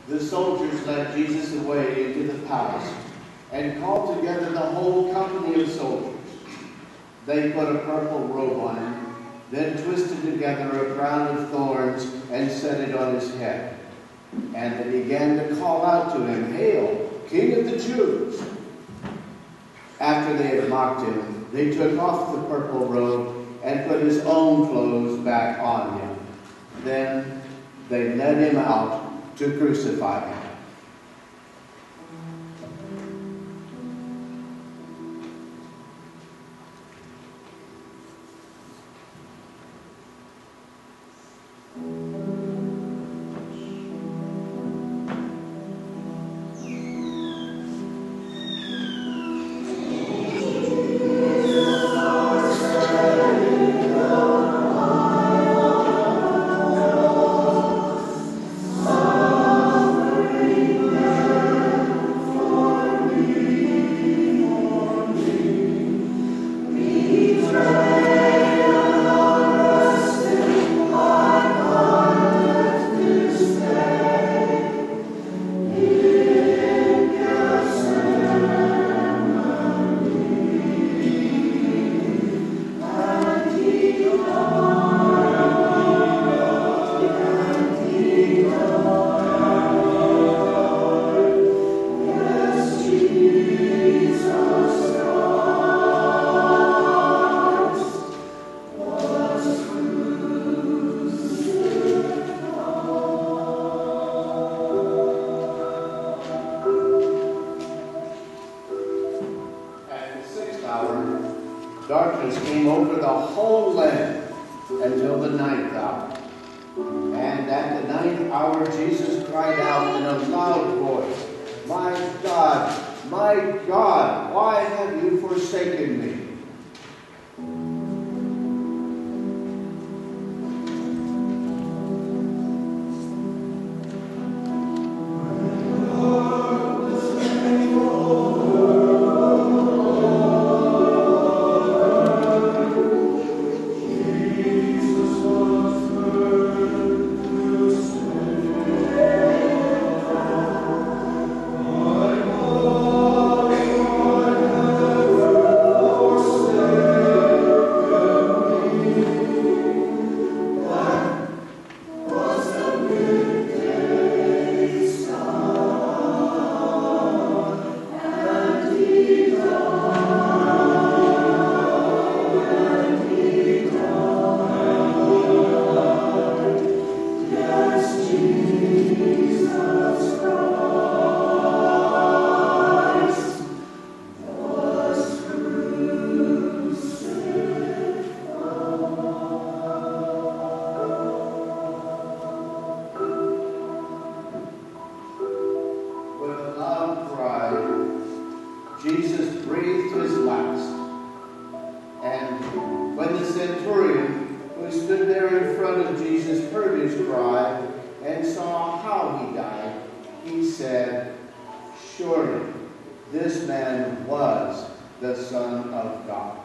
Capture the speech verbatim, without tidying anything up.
the soldiers led Jesus away into the palace and called together the whole company of soldiers. They put a purple robe on him, then twisted together a crown of thorns and set it on his head. And they began to call out to him, "Hail, King of the Jews!" After they had mocked him, they took off the purple robe and put his own clothes back on him. Then they led him out to crucify him. Darkness came over the whole land until the ninth hour. And at the ninth hour, Jesus cried out in a loud voice, "My God, my God, why have you forsaken me?" Jesus breathed his last. And when the centurion who stood there in front of Jesus heard his cry and saw how he died, he said, "Surely this man was the Son of God."